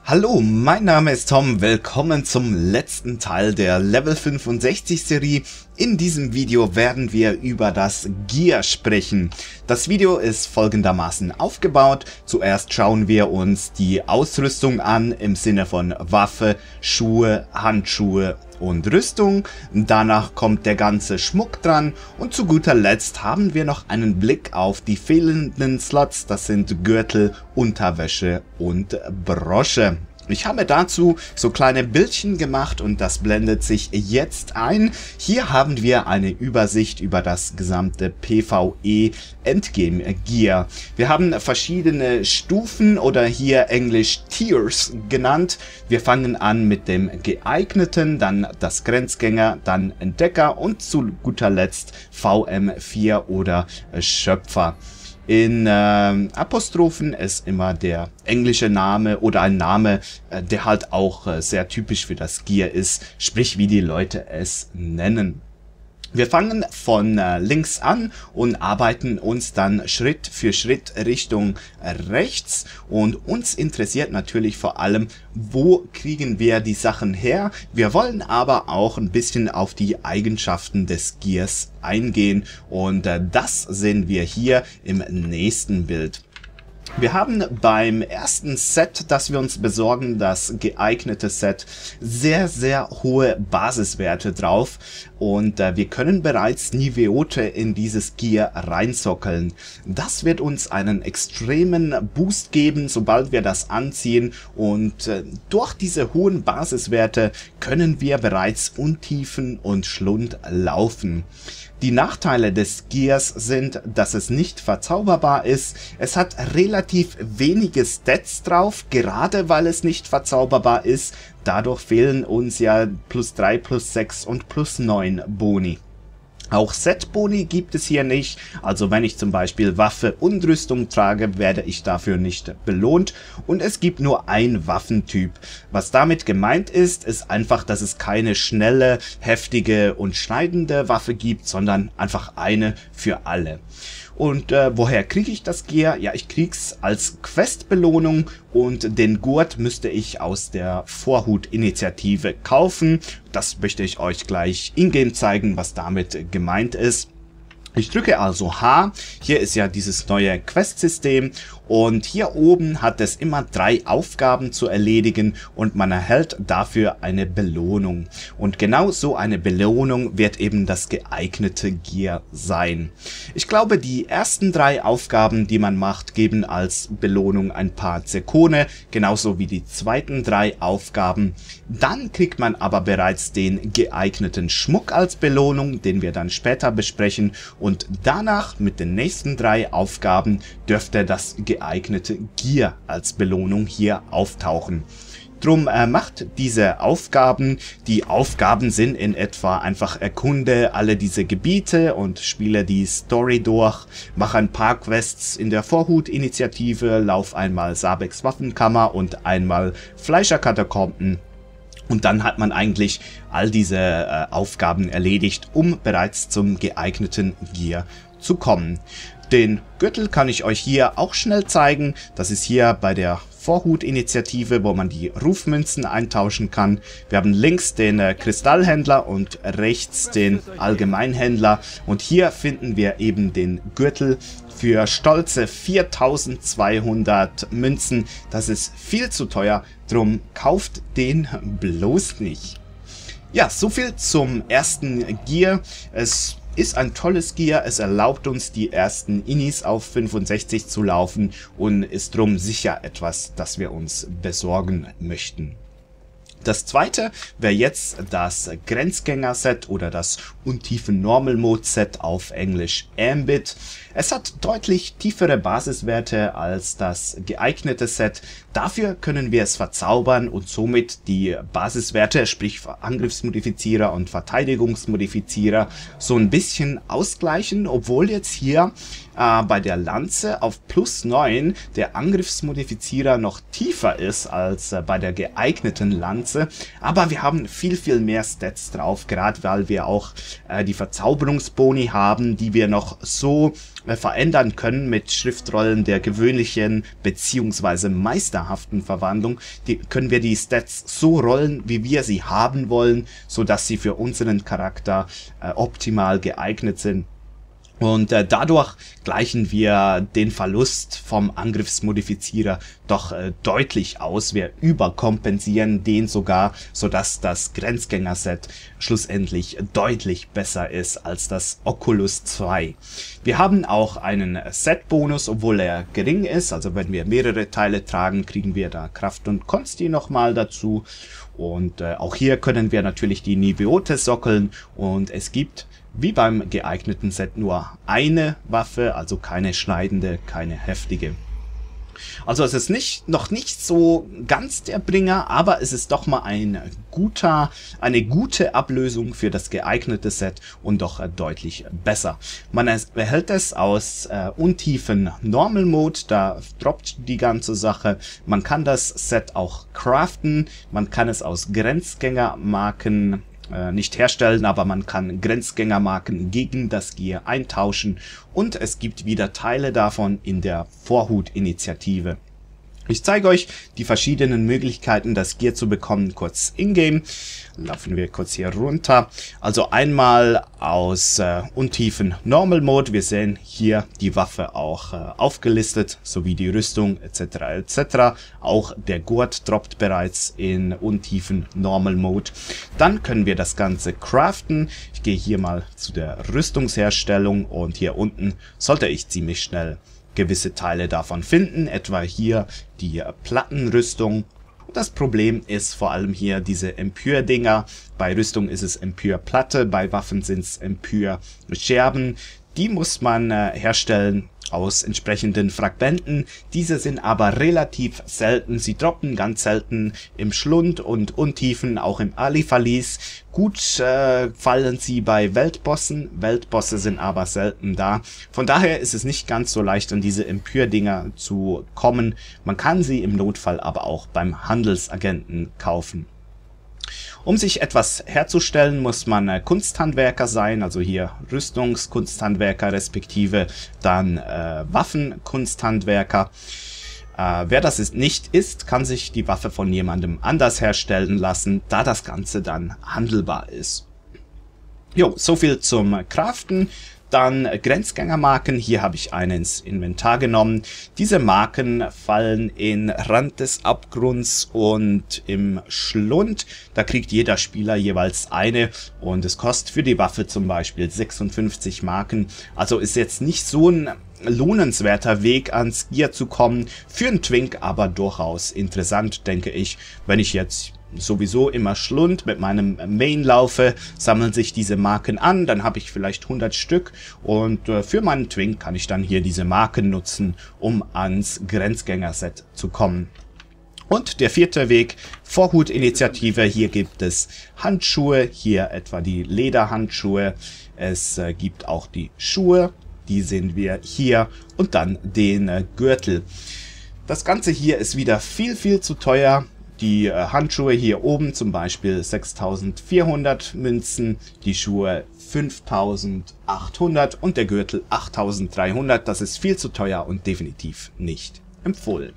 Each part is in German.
Hallo, mein Name ist Tom, willkommen zum letzten Teil der Level 65 Serie. In diesem Video werden wir über das Gear sprechen. Das Video ist folgendermaßen aufgebaut. Zuerst schauen wir uns die Ausrüstung an im Sinne von Waffe, Schuhe, Handschuhe und Rüstung. Danach kommt der ganze Schmuck dran und zu guter Letzt haben wir noch einen Blick auf die fehlenden Slots. Das sind Gürtel, Unterwäsche und Brosche. Ich habe dazu so kleine Bildchen gemacht und das blendet sich jetzt ein. Hier haben wir eine Übersicht über das gesamte PvE Endgame Gear. Wir haben verschiedene Stufen oder hier englisch Tiers genannt. Wir fangen an mit dem geeigneten, dann das Grenzgänger, dann Entdecker und zu guter Letzt VM4 oder Schöpfer. In Apostrophen ist immer der englische Name oder ein Name, der halt auch sehr typisch für das Gear ist, sprich wie die Leute es nennen. Wir fangen von links an und arbeiten uns dann Schritt für Schritt Richtung rechts und uns interessiert natürlich vor allem, wo kriegen wir die Sachen her. Wir wollen aber auch ein bisschen auf die Eigenschaften des Gears eingehen und das sehen wir hier im nächsten Bild. Wir haben beim ersten Set, das wir uns besorgen, das geeignete Set, sehr, sehr hohe Basiswerte drauf und wir können bereits Niveaute in dieses Gear reinzockeln. Das wird uns einen extremen Boost geben, sobald wir das anziehen und durch diese hohen Basiswerte können wir bereits Untiefen und Schlund laufen. Die Nachteile des Gears sind, dass es nicht verzauberbar ist. Es hat relativ wenige Stats drauf, gerade weil es nicht verzauberbar ist. Dadurch fehlen uns ja +3, +6 und +9 Boni. Auch Set-Boni gibt es hier nicht, also wenn ich zum Beispiel Waffe und Rüstung trage, werde ich dafür nicht belohnt und es gibt nur ein Waffentyp. Was damit gemeint ist, ist einfach, dass es keine schnelle, heftige und schneidende Waffe gibt, sondern einfach eine für alle. Und woher kriege ich das Gear? Ja, ich krieg's als Questbelohnung und den Gurt müsste ich aus der Vorhut-Initiative kaufen. Das möchte ich euch gleich in-game zeigen, was damit gemeint ist. Ich drücke also H, hier ist ja dieses neue Quest-System und hier oben hat es immer 3 Aufgaben zu erledigen und man erhält dafür eine Belohnung. Und genau so eine Belohnung wird eben das geeignete Gear sein. Ich glaube, die ersten 3 Aufgaben, die man macht, geben als Belohnung ein paar Zirkone, genauso wie die zweiten 3 Aufgaben. Dann kriegt man aber bereits den geeigneten Schmuck als Belohnung, den wir dann später besprechen. Und danach mit den nächsten 3 Aufgaben dürfte das geeignete Gear als Belohnung hier auftauchen. Drum macht diese Aufgaben. Die Aufgaben sind in etwa einfach erkunde alle diese Gebiete und spiele die Story durch, mache ein paar Quests in der Vorhut-Initiative, lauf einmal Sabeks Waffenkammer und einmal Fleischerkatakomben. Und dann hat man eigentlich all diese Aufgaben erledigt, um bereits zum geeigneten Gear zu kommen. Den Gürtel kann ich euch hier auch schnell zeigen. Das ist hier bei der Vorhut-Initiative, wo man die Rufmünzen eintauschen kann. Wir haben links den Kristallhändler und rechts den Allgemeinhändler. Und hier finden wir eben den Gürtel für stolze 4200 Münzen. Das ist viel zu teuer, drum kauft den bloß nicht. Ja, soviel zum ersten Gear. Es ist ein tolles Gear, es erlaubt uns die ersten Inis auf 65 zu laufen und ist drum sicher etwas, das wir uns besorgen möchten. Das zweite wäre jetzt das Grenzgänger-Set oder das Untiefen Normal Mode Set auf Englisch Ambit. Es hat deutlich tiefere Basiswerte als das geeignete Set. Dafür können wir es verzaubern und somit die Basiswerte, sprich Angriffsmodifizierer und Verteidigungsmodifizierer, so ein bisschen ausgleichen, obwohl jetzt hier bei der Lanze auf +9 der Angriffsmodifizierer noch tiefer ist als bei der geeigneten Lanze. Aber wir haben viel mehr Stats drauf, gerade weil wir auch die Verzauberungsboni haben, die wir noch so verändern können mit Schriftrollen der gewöhnlichen bzw. meisterhaften Verwandlung. Können wir die Stats so rollen, wie wir sie haben wollen, sodass sie für unseren Charakter optimal geeignet sind. Und dadurch gleichen wir den Verlust vom Angriffsmodifizierer doch deutlich aus. Wir überkompensieren den sogar, sodass das Grenzgänger-Set schlussendlich deutlich besser ist als das Oculus 2. Wir haben auch einen Set-Bonus, obwohl er gering ist. Also wenn wir mehrere Teile tragen, kriegen wir da Kraft und Konsti nochmal dazu. Und auch hier können wir natürlich die Nibiote sockeln. Und es gibt wie beim geeigneten Set nur eine Waffe, also keine schneidende, keine heftige. Also es ist noch nicht so ganz der Bringer, aber es ist doch mal eine gute Ablösung für das geeignete Set und doch deutlich besser. Man erhält es aus untiefen Normal Mode, da droppt die ganze Sache. Man kann das Set auch craften, man kann es aus Grenzgängermarken nicht herstellen, aber man kann Grenzgängermarken gegen das Gear eintauschen und es gibt wieder Teile davon in der Vorhut-Initiative. Ich zeige euch die verschiedenen Möglichkeiten, das Gear zu bekommen, kurz in-game. Laufen wir kurz hier runter. Also einmal aus untiefen Normal Mode. Wir sehen hier die Waffe auch aufgelistet, sowie die Rüstung etc. etc. Auch der Gurt droppt bereits in untiefen Normal Mode. Dann können wir das Ganze craften. Ich gehe hier mal zu der Rüstungsherstellung und hier unten sollte ich ziemlich schnell gewisse Teile davon finden, etwa hier die Plattenrüstung. Das Problem ist vor allem hier diese Empyre-Dinger. Bei Rüstung ist es Empyre-Platte, bei Waffen sind es Empyre-Scherben. Die muss man herstellen aus entsprechenden Fragmenten. Diese sind aber relativ selten. Sie droppen ganz selten im Schlund und Untiefen, auch im Ali-Verlies. Gut fallen sie bei Weltbossen. Weltbosse sind aber selten da. Von daher ist es nicht ganz so leicht, an diese Empyre-Dinger zu kommen. Man kann sie im Notfall aber auch beim Handelsagenten kaufen. Um sich etwas herzustellen, muss man Kunsthandwerker sein, also hier Rüstungskunsthandwerker respektive dann Waffenkunsthandwerker. Wer das nicht ist, kann sich die Waffe von jemandem anders herstellen lassen, da das Ganze dann handelbar ist. Jo, so viel zum Craften. Dann Grenzgängermarken, hier habe ich eine ins Inventar genommen. Diese Marken fallen in Rand des Abgrunds und im Schlund. Da kriegt jeder Spieler jeweils eine und es kostet für die Waffe zum Beispiel 56 Marken. Also ist jetzt nicht so ein lohnenswerter Weg ans Gear zu kommen, für einen Twink aber durchaus interessant, denke ich. Wenn ich jetzt sowieso immer Schlund mit meinem Main laufe, sammeln sich diese Marken an, dann habe ich vielleicht 100 Stück und für meinen Twink kann ich dann hier diese Marken nutzen, um ans Grenzgänger-Set zu kommen. Und der vierte Weg, Vorhut-Initiative, hier gibt es Handschuhe, hier etwa die Lederhandschuhe, es gibt auch die Schuhe, die sehen wir hier und dann den Gürtel. Das Ganze hier ist wieder viel zu teuer. Die Handschuhe hier oben zum Beispiel 6400 Münzen, die Schuhe 5800 und der Gürtel 8300. Das ist viel zu teuer und definitiv nicht empfohlen.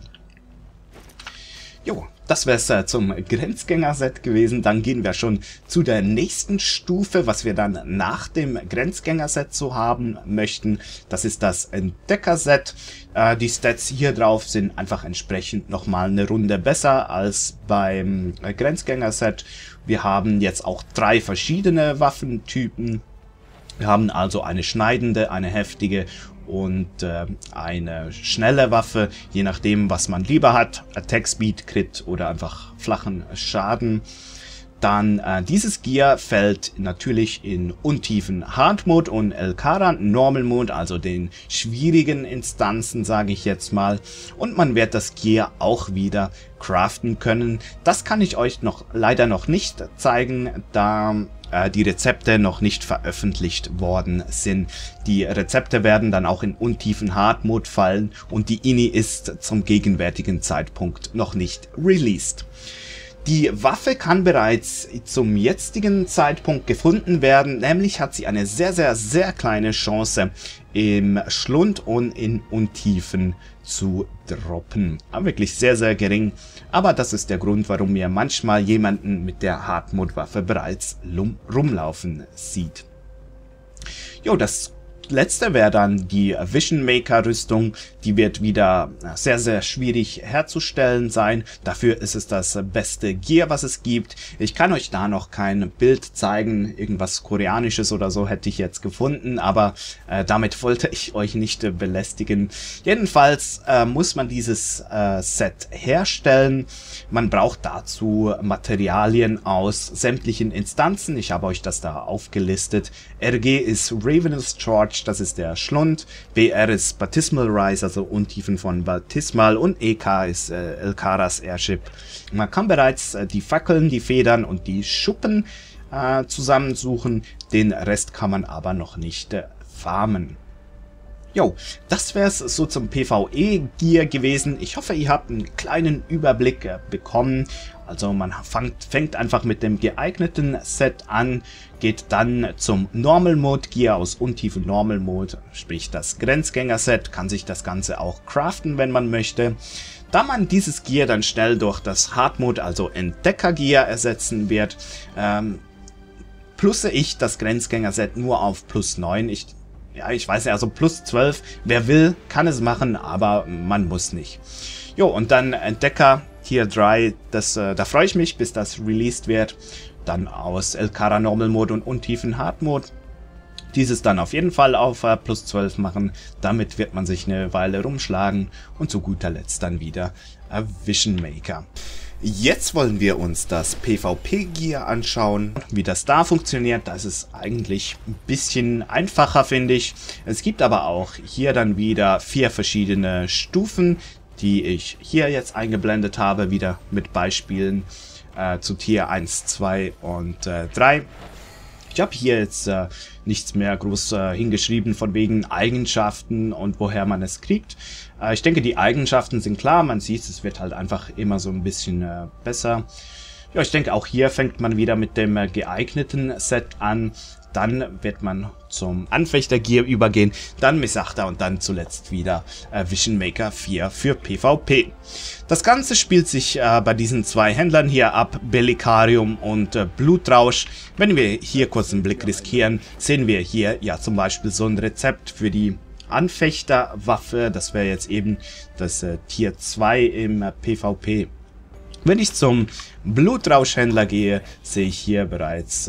Jo, das wäre es zum Grenzgänger-Set gewesen. Dann gehen wir schon zu der nächsten Stufe, was wir dann nach dem Grenzgänger-Set so haben möchten. Das ist das Entdecker-Set. Die Stats hier drauf sind einfach entsprechend nochmal eine Runde besser als beim Grenzgänger-Set. Wir haben jetzt auch 3 verschiedene Waffentypen. Wir haben also eine schneidende, eine heftige und eine schnelle Waffe, je nachdem, was man lieber hat. Attack Speed, Crit oder einfach flachen Schaden. Dann dieses Gear fällt natürlich in untiefen Hard Mode und Elkara Normal Mode, also den schwierigen Instanzen, sage ich jetzt mal. Und man wird das Gear auch wieder craften können. Das kann ich euch leider noch nicht zeigen, da die Rezepte noch nicht veröffentlicht worden sind. Die Rezepte werden dann auch in untiefen Hard Mode fallen und die INI ist zum gegenwärtigen Zeitpunkt noch nicht released. Die Waffe kann bereits zum jetzigen Zeitpunkt gefunden werden, nämlich hat sie eine sehr kleine Chance, im Schlund und in Untiefen zu droppen. Aber wirklich sehr, sehr gering. Aber das ist der Grund, warum ihr manchmal jemanden mit der Hardmode-Waffe bereits rumlaufen sieht. Jo, das letzte wäre dann die Vision Maker Rüstung. Die wird wieder sehr, sehr schwierig herzustellen sein. Dafür ist es das beste Gear, was es gibt. Ich kann euch da noch kein Bild zeigen. Irgendwas Koreanisches oder so hätte ich jetzt gefunden, aber damit wollte ich euch nicht belästigen. Jedenfalls muss man dieses Set herstellen. Man braucht dazu Materialien aus sämtlichen Instanzen. Ich habe euch das da aufgelistet. RG ist Ravenous Charge, das ist der Schlund. BR ist Baptismal Rise, also Untiefen von Baptismal. Und EK ist Elkaras Airship. Man kann bereits die Fackeln, die Federn und die Schuppen zusammensuchen. Den Rest kann man aber noch nicht farmen. Jo, das wäre es so zum PvE-Gear gewesen. Ich hoffe, ihr habt einen kleinen Überblick bekommen. Also man fängt einfach mit dem geeigneten Set an, geht dann zum Normal Mode Gear aus Untiefen Normal Mode, sprich das Grenzgänger-Set, kann sich das Ganze auch craften, wenn man möchte. Da man dieses Gear dann schnell durch das Hard Mode, also Entdecker Gear, ersetzen wird, plusse ich das Grenzgänger-Set nur auf plus 9. Ich weiß ja, also plus 12. Wer will, kann es machen, aber man muss nicht. Jo, und dann Entdecker Tier 3, da freue ich mich, bis das released wird. Dann aus Elkara Normal Mode und Untiefen Hard Mode. Dieses dann auf jeden Fall auf plus 12 machen. Damit wird man sich eine Weile rumschlagen. Und zu guter Letzt dann wieder Vision Maker. Jetzt wollen wir uns das PvP-Gear anschauen, wie das da funktioniert. Das ist eigentlich ein bisschen einfacher, finde ich. Es gibt aber auch hier dann wieder 4 verschiedene Stufen, die ich hier jetzt eingeblendet habe, wieder mit Beispielen zu Tier 1, 2 und 3. Ich habe hier jetzt nichts mehr groß hingeschrieben von wegen Eigenschaften und woher man es kriegt. Ich denke, die Eigenschaften sind klar. Man sieht, es wird halt einfach immer so ein bisschen besser. Ja, ich denke, auch hier fängt man wieder mit dem geeigneten Set an. Dann wird man zum Anfechter-Gear übergehen, dann Missachter und dann zuletzt wieder Vision Maker 4 für PvP. Das Ganze spielt sich bei diesen 2 Händlern hier ab, Bellicarium und Blutrausch. Wenn wir hier kurz einen Blick riskieren, sehen wir hier ja zum Beispiel so ein Rezept für die Anfechterwaffe. Das wäre jetzt eben das Tier 2 im PvP. Wenn ich zum Blutrauschhändler gehe, sehe ich hier bereits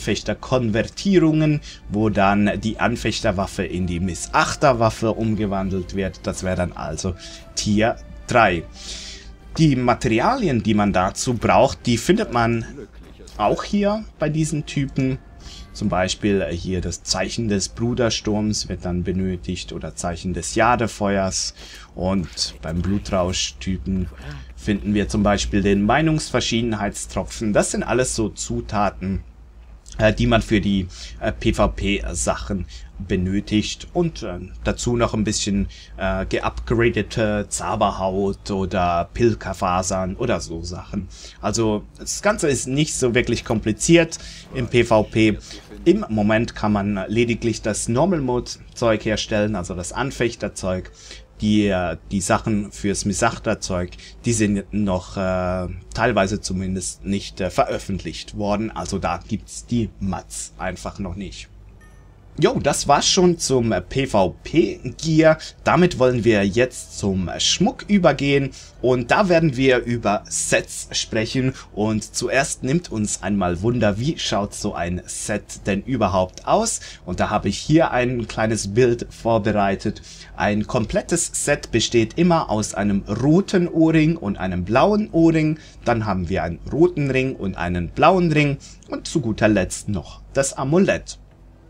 Anfechterkonvertierungen, wo dann die Anfechterwaffe in die Missachterwaffe umgewandelt wird. Das wäre dann also Tier 3. Die Materialien, die man dazu braucht, die findet man auch hier bei diesen Typen. Zum Beispiel hier das Zeichen des Brudersturms wird dann benötigt oder Zeichen des Jadefeuers. Und beim Blutrausch-Typen finden wir zum Beispiel den Meinungsverschiedenheitstropfen. Das sind alles so Zutaten, die man für die PvP-Sachen benötigt. Und dazu noch ein bisschen geupgradete Zauberhaut oder Pilkerfasern oder so Sachen. Also das Ganze ist nicht so wirklich kompliziert im PvP. Im Moment kann man lediglich das Normal Mode Zeug herstellen, also das Anfechterzeug. Die Sachen fürs Missachterzeug, die sind noch teilweise zumindest nicht veröffentlicht worden. Also da gibt's die Mats einfach noch nicht. Jo, das war's schon zum PvP-Gear. Damit wollen wir jetzt zum Schmuck übergehen und da werden wir über Sets sprechen. Und zuerst nimmt uns einmal Wunder, wie schaut so ein Set denn überhaupt aus? Und da habe ich hier ein kleines Bild vorbereitet. Ein komplettes Set besteht immer aus einem roten Ohrring und einem blauen Ohrring. Dann haben wir einen roten Ring und einen blauen Ring und zu guter Letzt noch das Amulett.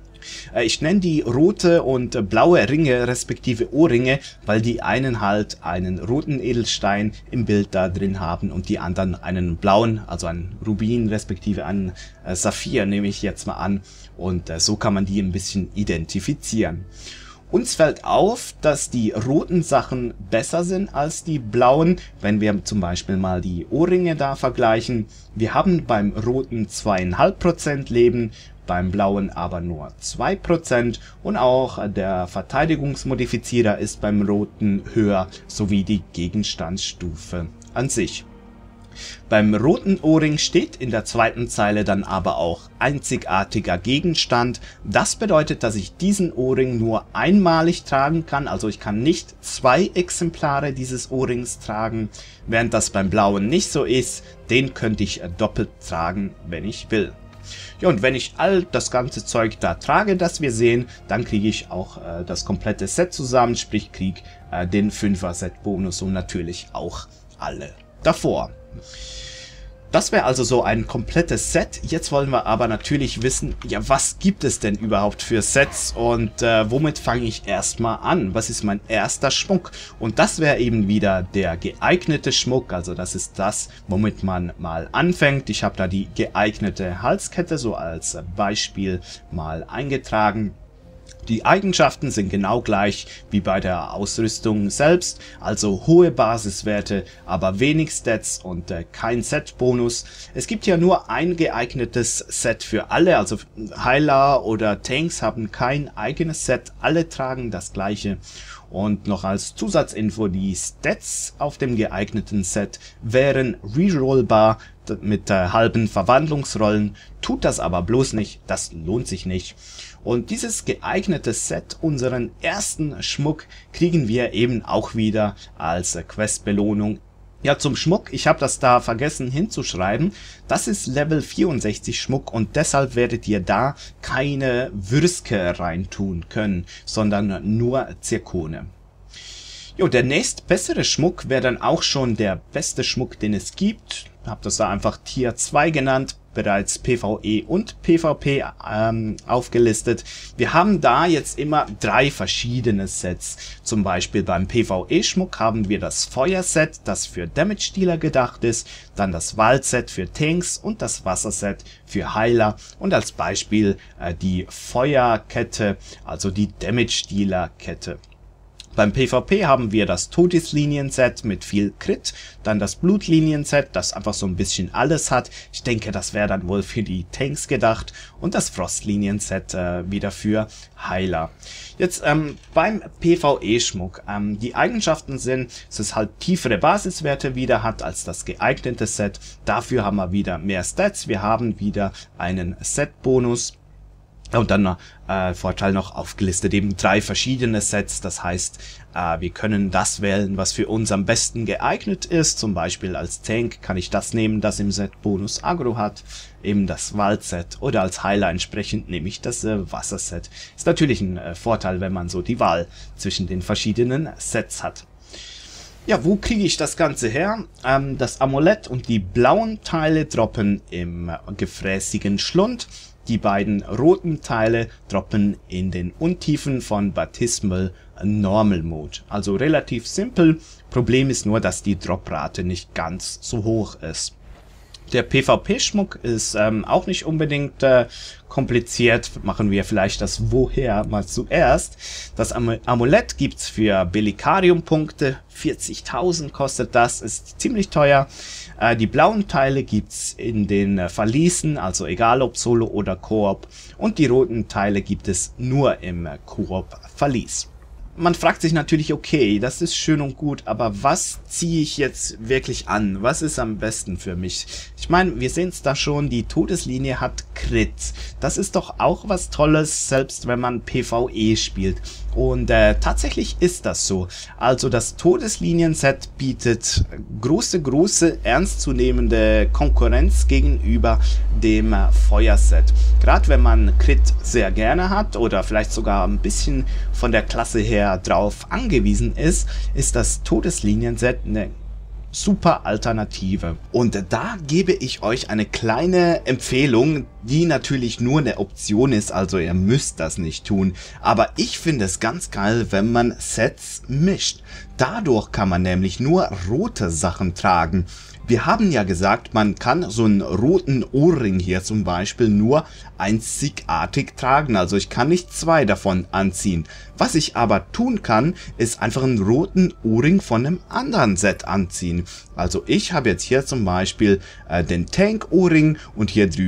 Ich nenne die rote und blaue Ringe respektive Ohrringe, weil die einen halt einen roten Edelstein im Bild da drin haben und die anderen einen blauen, also einen Rubin respektive einen Saphir nehme ich jetzt mal an und so kann man die ein bisschen identifizieren. Uns fällt auf, dass die roten Sachen besser sind als die blauen, wenn wir zum Beispiel mal die Ohrringe da vergleichen. Wir haben beim roten 2,5% Leben, beim blauen aber nur 2% und auch der Verteidigungsmodifizierer ist beim roten höher, sowie die Gegenstandsstufe an sich. Beim roten Ohrring steht in der zweiten Zeile dann aber auch einzigartiger Gegenstand. Das bedeutet, dass ich diesen Ohrring nur einmalig tragen kann, also ich kann nicht 2 Exemplare dieses Ohrrings tragen, während das beim blauen nicht so ist. Den könnte ich doppelt tragen, wenn ich will. Ja, und wenn ich all das ganze Zeug da trage, das wir sehen, dann kriege ich auch das komplette Set zusammen, sprich kriege den 5er Set Bonus und natürlich auch alle davor. Das wäre also so ein komplettes Set. Jetzt wollen wir aber natürlich wissen, ja, was gibt es denn überhaupt für Sets und womit fange ich erstmal an? Was ist mein erster Schmuck? Und das wäre eben wieder der geeignete Schmuck, also das ist das, womit man mal anfängt. Ich habe da die geeignete Halskette so als Beispiel mal eingetragen. Die Eigenschaften sind genau gleich wie bei der Ausrüstung selbst, also hohe Basiswerte, aber wenig Stats und kein Set-Bonus. Es gibt ja nur ein geeignetes Set für alle, also Heiler oder Tanks haben kein eigenes Set, alle tragen das gleiche. Und noch als Zusatzinfo, die Stats auf dem geeigneten Set wären rerollbar mit halben Verwandlungsrollen, tut das aber bloß nicht, das lohnt sich nicht. Und dieses geeignete Set, unseren ersten Schmuck, kriegen wir eben auch wieder als Questbelohnung. Ja, zum Schmuck, ich habe das da vergessen hinzuschreiben, das ist Level 64 Schmuck und deshalb werdet ihr da keine Würske reintun können, sondern nur Zirkone. Jo, der nächstbessere Schmuck wäre dann auch schon der beste Schmuck, den es gibt. Ich habe das da einfach Tier 2 genannt, bereits PvE und PvP aufgelistet. Wir haben da jetzt immer 3 verschiedene Sets. Zum Beispiel beim PvE-Schmuck haben wir das Feuerset, das für Damage-Dealer gedacht ist, dann das Waldset für Tanks und das Wasserset für Heiler und als Beispiel die Feuerkette, also die Damage-Dealer-Kette. Beim PvP haben wir das Todeslinien-Set mit viel Crit, dann das Blutlinien-Set, das einfach so ein bisschen alles hat. Ich denke, das wäre dann wohl für die Tanks gedacht und das Frostlinien-Set wieder für Heiler. Jetzt beim PvE-Schmuck. Die Eigenschaften sind, dass es halt tiefere Basiswerte wieder hat als das geeignete Set. Dafür haben wir wieder mehr Stats, wir haben wieder einen Set-Bonus. Und dann Vorteil noch aufgelistet, eben 3 verschiedene Sets, das heißt, wir können das wählen, was für uns am besten geeignet ist, zum Beispiel als Tank kann ich das nehmen, das im Set Bonus Agro hat, eben das Waldset oder als Heiler entsprechend nehme ich das Wasserset. Ist natürlich ein Vorteil, wenn man so die Wahl zwischen den verschiedenen Sets hat. Ja, wo kriege ich das Ganze her? Das Amulett und die blauen Teile droppen im gefräßigen Schlund. Die beiden roten Teile droppen in den Untiefen von Baptismal Normal Mode. Also relativ simpel. Problem ist nur, dass die Droprate nicht ganz so hoch ist. Der PvP-Schmuck ist auch nicht unbedingt kompliziert. Machen wir vielleicht das Woher mal zuerst. Das Amulett gibt's für Bellicarium-Punkte. 40.000 kostet das, ist ziemlich teuer. Die blauen Teile gibt's in den Verließen, also egal ob Solo oder Koop. Und die roten Teile gibt es nur im Koop-Verlies. Man fragt sich natürlich, okay, das ist schön und gut, aber was ziehe ich jetzt wirklich an? Was ist am besten für mich? Ich meine, wir sehen es da schon, die Todeslinie hat Crit. Das ist doch auch was Tolles, selbst wenn man PvE spielt. Und tatsächlich ist das so. Also das Todeslinien-Set bietet große, ernstzunehmende Konkurrenz gegenüber dem Feuerset. Gerade wenn man Crit sehr gerne hat oder vielleicht sogar ein bisschen von der Klasse her drauf angewiesen ist, ist das Todeslinien-Set eine super Alternative. Und da gebe ich euch eine kleine Empfehlung, die natürlich nur eine Option ist, also ihr müsst das nicht tun. Aber ich finde es ganz geil, wenn man Sets mischt. Dadurch kann man nämlich nur rote Sachen tragen. Wir haben ja gesagt, man kann so einen roten Ohrring hier zum Beispiel nur einzigartig tragen. Also ich kann nicht 2 davon anziehen. Was ich aber tun kann, ist einfach einen roten Ohrring von einem anderen Set anziehen. Also ich habe jetzt hier zum Beispiel den Tank-Ohrring und hier drüben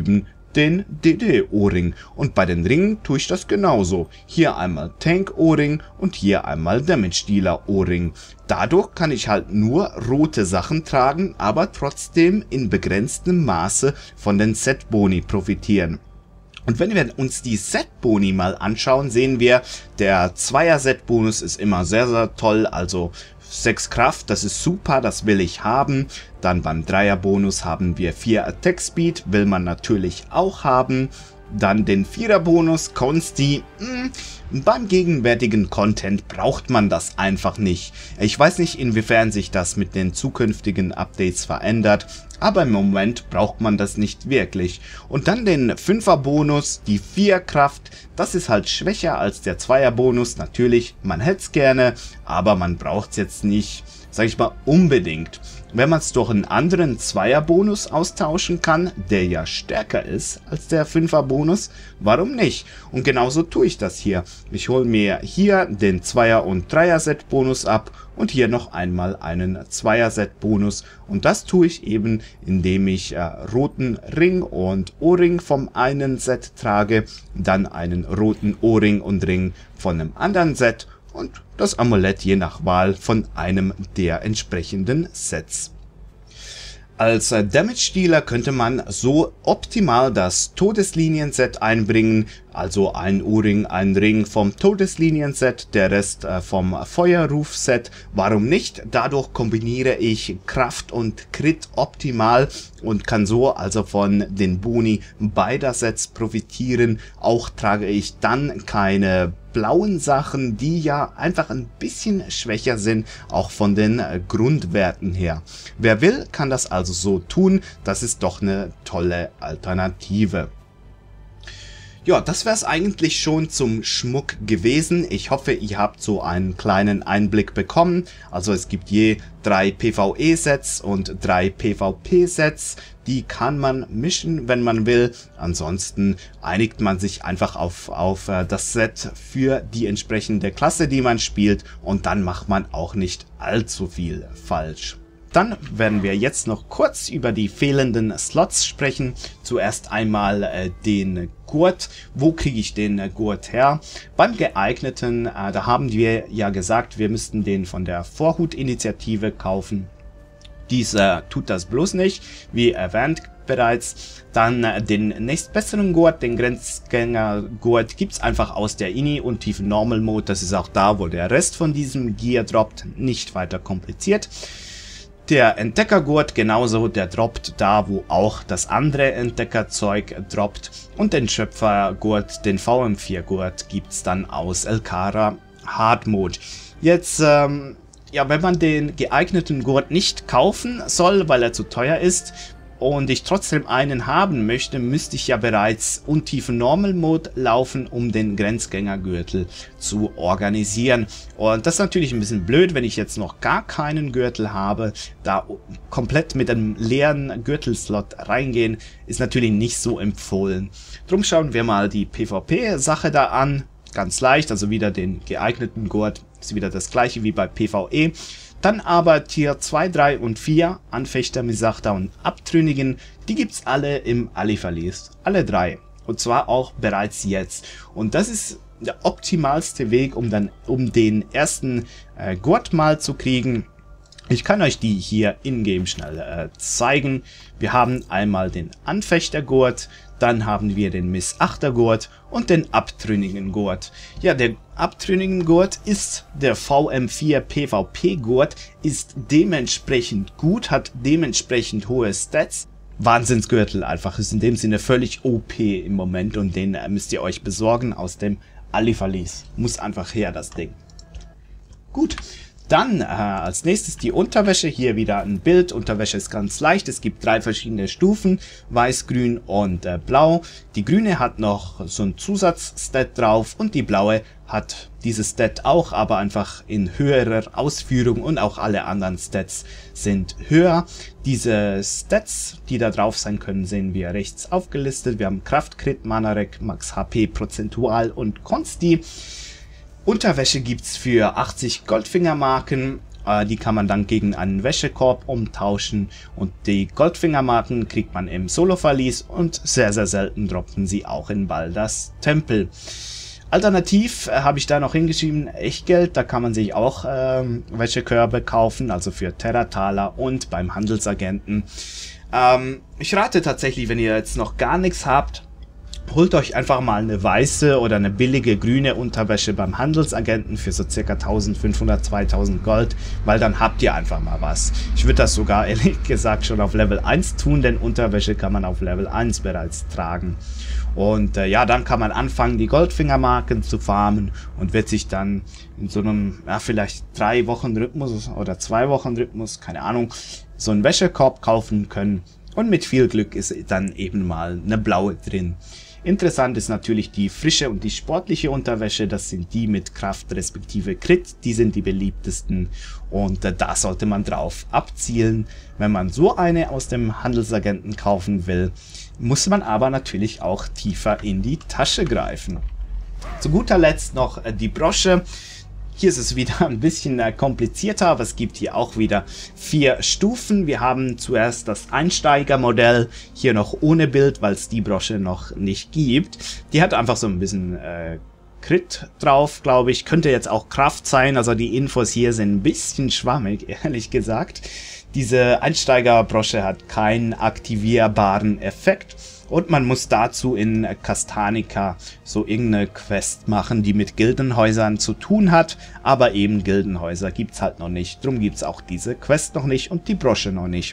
den DD-Ohrring. Und bei den Ringen tue ich das genauso. Hier einmal Tank-Ohrring und hier einmal Damage-Dealer-Ohrring. Dadurch kann ich halt nur rote Sachen tragen, aber trotzdem in begrenztem Maße von den Set-Boni profitieren. Und wenn wir uns die Set-Boni mal anschauen, sehen wir, der Zweier-Set-Bonus ist immer sehr, sehr toll, also 6 Kraft, das ist super, das will ich haben. Dann beim Dreier-Bonus haben wir 4 Attack Speed, will man natürlich auch haben. Dann den 4er-Bonus, Consti. Beim gegenwärtigen Content braucht man das einfach nicht. Ich weiß nicht, inwiefern sich das mit den zukünftigen Updates verändert, aber im Moment braucht man das nicht wirklich. Und dann den 5er-Bonus, die 4 Kraft, das ist halt schwächer als der 2er-Bonus. Natürlich, man hätte es gerne, aber man braucht es jetzt nicht, sag ich mal, unbedingt. Wenn man es durch einen anderen 2er-Bonus austauschen kann, der ja stärker ist als der 5er-Bonus, warum nicht? Und genauso tue ich das hier. Ich hole mir hier den 2er- und 3er-Set-Bonus ab und hier noch einmal einen 2er-Set-Bonus. Und das tue ich eben, indem ich roten Ring und Ohrring vom einen Set trage, dann einen roten Ohrring und Ring von einem anderen Set und das Amulett je nach Wahl von einem der entsprechenden Sets. Als Damage-Dealer könnte man so optimal das Todeslinien-Set einbringen, also ein Ohrring, ein Ring vom Todeslinien-Set, der Rest vom Feuerruf-Set. Warum nicht? Dadurch kombiniere ich Kraft und Crit optimal und kann so also von den Boni beider Sets profitieren. Auch trage ich dann keine blauen Sachen, die ja einfach ein bisschen schwächer sind, auch von den Grundwerten her. Wer will, kann das also so tun. Das ist doch eine tolle Alternative. Ja, das wäre es eigentlich schon zum Schmuck gewesen. Ich hoffe, ihr habt so einen kleinen Einblick bekommen. Also es gibt je 3 PvE-Sets und 3 PvP-Sets. Die kann man mischen, wenn man will. Ansonsten einigt man sich einfach auf das Set für die entsprechende Klasse, die man spielt. Und dann macht man auch nicht allzu viel falsch. Dann werden wir jetzt noch kurz über die fehlenden Slots sprechen. Zuerst einmal den Gurt. Wo kriege ich den Gurt her? Beim geeigneten, da haben wir ja gesagt, wir müssten den von der Vorhut-Initiative kaufen. Dieser tut das bloß nicht, wie erwähnt bereits. Dann den nächstbesseren Gurt, den Grenzgänger-Gurt, gibt es einfach aus der Ini und tiefen Normal Mode. Das ist auch da, wo der Rest von diesem Gear droppt. Nicht weiter kompliziert. Der Entdeckergurt genauso, der droppt da, wo auch das andere Entdeckerzeug droppt. Und den Schöpfergurt, den VM4-Gurt, gibt es dann aus Elkara Hard Mode. Jetzt, ja, wenn man den geeigneten Gurt nicht kaufen soll, weil er zu teuer ist, und ich trotzdem einen haben möchte, müsste ich ja bereits untiefen Normal Mode laufen, um den Grenzgängergürtel zu organisieren. Und das ist natürlich ein bisschen blöd, wenn ich jetzt noch gar keinen Gürtel habe. Da komplett mit einem leeren Gürtelslot reingehen, ist natürlich nicht so empfohlen. Drum schauen wir mal die PvP-Sache da an. Ganz leicht, also wieder den geeigneten Gurt. Ist wieder das gleiche wie bei PvE. Dann aber Tier 2, 3 und 4, Anfechter, Misachta und Abtrünnigen, die gibt's alle im Ali-Verlies. Alle 3. Und zwar auch bereits jetzt. Und das ist der optimalste Weg, um den ersten Gurt mal zu kriegen. Ich kann euch die hier in-game schnell zeigen. Wir haben einmal den Anfechtergurt, dann haben wir den Missachtergurt und den Abtrünnigen-Gurt. Ja, der Abtrünnigen-Gurt ist der VM4 PvP-Gurt, ist dementsprechend gut, hat dementsprechend hohe Stats. Wahnsinnsgürtel einfach, ist in dem Sinne völlig OP im Moment und den müsst ihr euch besorgen aus dem Ali-Verlies. Muss einfach her, das Ding. Gut. Dann als nächstes die Unterwäsche, hier wieder ein Bild. Unterwäsche ist ganz leicht, es gibt 3 verschiedene Stufen, weiß, grün und blau. Die grüne hat noch so ein Zusatzstat drauf und die blaue hat dieses Stat auch, aber einfach in höherer Ausführung und auch alle anderen Stats sind höher. Diese Stats, die da drauf sein können, sehen wir rechts aufgelistet. Wir haben Kraft, Crit, Mana-Rec, Max HP, Prozentual und Consti. Unterwäsche gibt's für 80 Goldfingermarken. Die kann man dann gegen einen Wäschekorb umtauschen und die Goldfingermarken kriegt man im Solo-Verlies und sehr, sehr selten droppen sie auch in Baldur's Tempel. Alternativ habe ich da noch hingeschrieben, Echtgeld, da kann man sich auch Wäschekörbe kaufen, also für Terra-Taler und beim Handelsagenten. Ich rate tatsächlich, wenn ihr jetzt noch gar nichts habt, holt euch einfach mal eine weiße oder eine billige grüne Unterwäsche beim Handelsagenten für so circa 1500, 2000 Gold, weil dann habt ihr einfach mal was. Ich würde das sogar ehrlich gesagt schon auf Level 1 tun, denn Unterwäsche kann man auf Level 1 bereits tragen. Und ja, dann kann man anfangen, die Goldfingermarken zu farmen und wird sich dann in so einem, ja, vielleicht 3 Wochen Rhythmus oder 2 Wochen Rhythmus, keine Ahnung, so einen Wäschekorb kaufen können. Und mit viel Glück ist dann eben mal eine blaue drin. Interessant ist natürlich die frische und die sportliche Unterwäsche, das sind die mit Kraft respektive Crit, die sind die beliebtesten und da sollte man drauf abzielen. Wenn man so eine aus dem Handelsagenten kaufen will, muss man aber natürlich auch tiefer in die Tasche greifen. Zu guter Letzt noch die Brosche. Hier ist es wieder ein bisschen komplizierter, aber es gibt hier auch wieder 4 Stufen. Wir haben zuerst das Einsteigermodell, hier noch ohne Bild, weil es die Brosche noch nicht gibt. Die hat einfach so ein bisschen Crit drauf, glaube ich. Könnte jetzt auch Kraft sein, also die Infos hier sind ein bisschen schwammig, ehrlich gesagt. Diese Einsteigerbrosche hat keinen aktivierbaren Effekt. Und man muss dazu in Castanica so irgendeine Quest machen, die mit Gildenhäusern zu tun hat. Aber eben Gildenhäuser gibt's halt noch nicht. Drum gibt's auch diese Quest noch nicht und die Brosche noch nicht.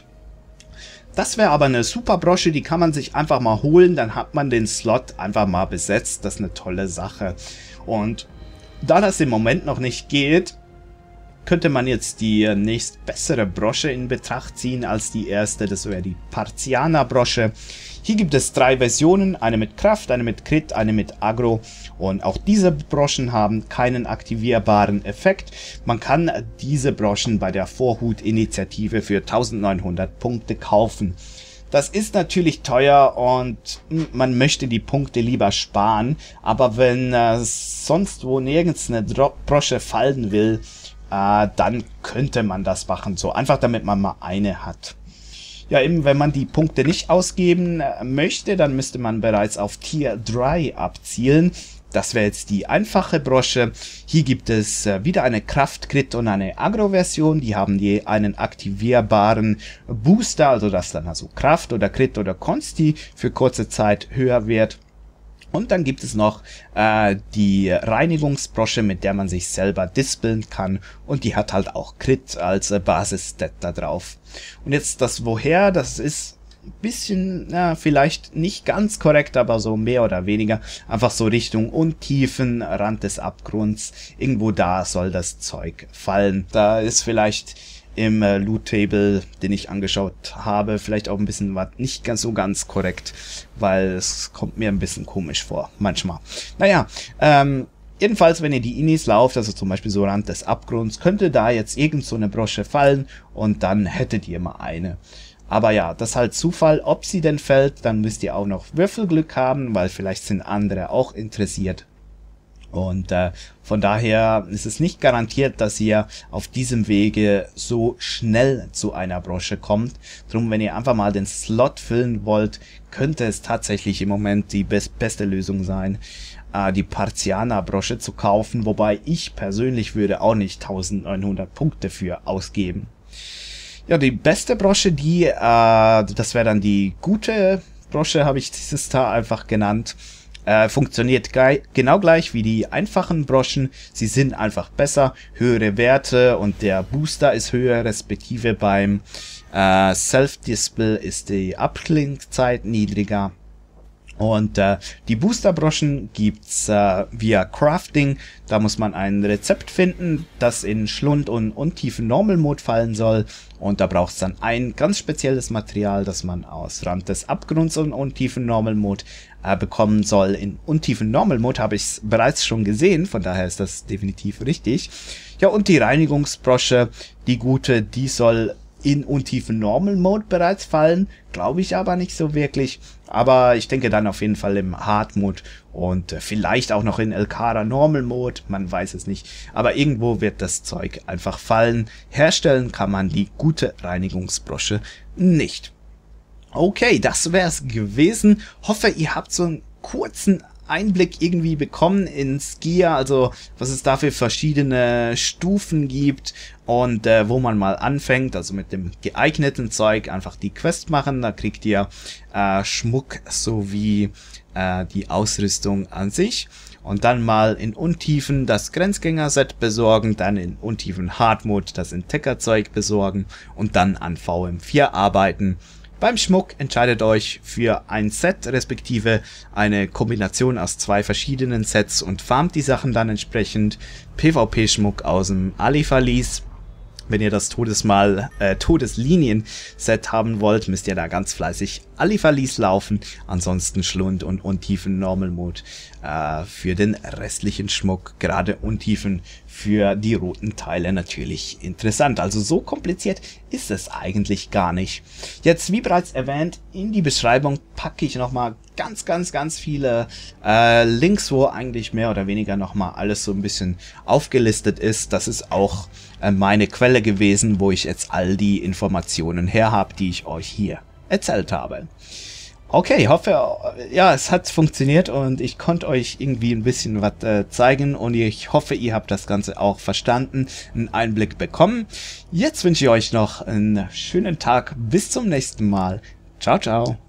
Das wäre aber eine super Brosche, die kann man sich einfach mal holen. Dann hat man den Slot einfach mal besetzt. Das ist eine tolle Sache. Und da das im Moment noch nicht geht, könnte man jetzt die nächst bessere Brosche in Betracht ziehen als die erste. Das wäre die Parzianer-Brosche. Hier gibt es 3 Versionen, eine mit Kraft, eine mit Crit, eine mit Agro und auch diese Broschen haben keinen aktivierbaren Effekt. Man kann diese Broschen bei der Vorhut-Initiative für 1900 Punkte kaufen. Das ist natürlich teuer und man möchte die Punkte lieber sparen, aber wenn sonst wo nirgends eine Brosche fallen will, dann könnte man das machen, so einfach damit man mal eine hat. Ja, eben, wenn man die Punkte nicht ausgeben möchte, dann müsste man bereits auf Tier 3 abzielen. Das wäre jetzt die einfache Brosche. Hier gibt es wieder eine Kraft-Crit und eine Agro-Version. Die haben je einen aktivierbaren Booster, also dass dann also Kraft oder Crit oder Consti für kurze Zeit höher wird. Und dann gibt es noch die Reinigungsbrosche, mit der man sich selber dispeln kann. Und die hat halt auch Crit als Basis-Stat da drauf. Und jetzt das Woher, das ist ein bisschen, vielleicht nicht ganz korrekt, aber so mehr oder weniger. Einfach so Richtung Untiefen, Rand des Abgrunds. Irgendwo da soll das Zeug fallen. Da ist vielleicht im Loot-Table, den ich angeschaut habe, vielleicht auch ein bisschen was nicht ganz korrekt, weil es kommt mir ein bisschen komisch vor, manchmal. Naja, jedenfalls, wenn ihr die Inis lauft, also zum Beispiel so Rand des Abgrunds, könnte da jetzt irgend so eine Brosche fallen und dann hättet ihr mal eine. Aber ja, das ist halt Zufall, ob sie denn fällt, dann müsst ihr auch noch Würfelglück haben, weil vielleicht sind andere auch interessiert. Und von daher ist es nicht garantiert, dass ihr auf diesem Wege so schnell zu einer Brosche kommt. Drum, wenn ihr einfach mal den Slot füllen wollt, könnte es tatsächlich im Moment die beste Lösung sein, die Parzianer-Brosche zu kaufen. Wobei ich persönlich würde auch nicht 1900 Punkte für ausgeben. Ja, die beste Brosche, das wäre dann die gute Brosche, habe ich dieses Jahr einfach genannt. Funktioniert genau gleich wie die einfachen Broschen. Sie sind einfach besser, höhere Werte und der Booster ist höher, respektive beim Self-Dispel ist die Abklingzeit niedriger. Und die Boosterbroschen gibt's via Crafting. Da muss man ein Rezept finden, das in Schlund und untiefen Normal Mode fallen soll. Und da braucht es dann ein ganz spezielles Material, das man aus Rand des Abgrunds und untiefen Normal Mode bekommen soll. In untiefen Normal Mode habe ich es bereits schon gesehen, von daher ist das definitiv richtig. Ja, und die Reinigungsbrosche, die gute, die soll in untiefen Normal Mode bereits fallen, glaube ich aber nicht so wirklich. Aber ich denke dann auf jeden Fall im Hard Mode und vielleicht auch noch in Elkara Normal Mode, man weiß es nicht. Aber irgendwo wird das Zeug einfach fallen. Herstellen kann man die gute Reinigungsbrosche nicht. Okay, das wäre es gewesen. Hoffe, ihr habt so einen kurzen Einblick irgendwie bekommen ins Gear, also was es da für verschiedene Stufen gibt und wo man mal anfängt, also mit dem geeigneten Zeug einfach die Quest machen, da kriegt ihr Schmuck sowie die Ausrüstung an sich und dann mal in Untiefen das Grenzgänger-Set besorgen, dann in Untiefen Hard-Mode das Entdeckerzeug besorgen und dann an VM4 arbeiten. Beim Schmuck entscheidet euch für ein Set, respektive eine Kombination aus zwei verschiedenen Sets und farmt die Sachen dann entsprechend. PvP-Schmuck aus dem Ali-Verlies. Wenn ihr das Todeslinien-Set haben wollt, müsst ihr da ganz fleißig Ali-Verlies laufen. Ansonsten Schlund und Untiefen Normal Mode für den restlichen Schmuck. Gerade Untiefen für die roten Teile natürlich interessant. Also so kompliziert ist es eigentlich gar nicht. Jetzt, wie bereits erwähnt, in die Beschreibung packe ich nochmal ganz viele Links, wo eigentlich mehr oder weniger nochmal alles so ein bisschen aufgelistet ist. Das ist auch meine Quelle gewesen, wo ich jetzt all die Informationen her habe, die ich euch hier erzählt habe. Okay, hoffe, ja, es hat funktioniert und ich konnte euch irgendwie ein bisschen was zeigen und ich hoffe, ihr habt das Ganze auch verstanden, einen Einblick bekommen. Jetzt wünsche ich euch noch einen schönen Tag, bis zum nächsten Mal. Ciao, ciao.